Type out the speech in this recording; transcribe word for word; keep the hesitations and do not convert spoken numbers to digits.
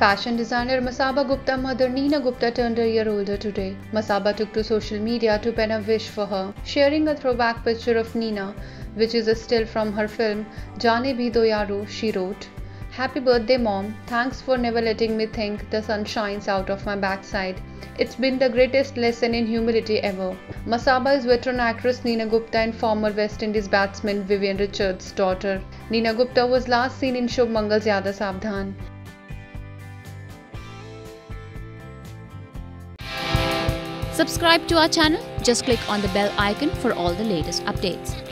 Fashion designer Masaba Gupta's mother Neena Gupta turned a year older today. Masaba took to social media to pen a wish for her, sharing a throwback picture of Neena, which is a still from her film Jaane Bhi Do Yaro. She wrote, "Happy birthday mom, thanks for never letting me think the sun shines out of my backside. It's been the greatest lesson in humility ever." Masaba is veteran actress Neena Gupta and former West Indies batsman Vivian Richards' daughter. Neena Gupta was last seen in Shubh Mangal Zyada Savdhan. Subscribe to our channel. Just click on the bell icon for all the latest updates.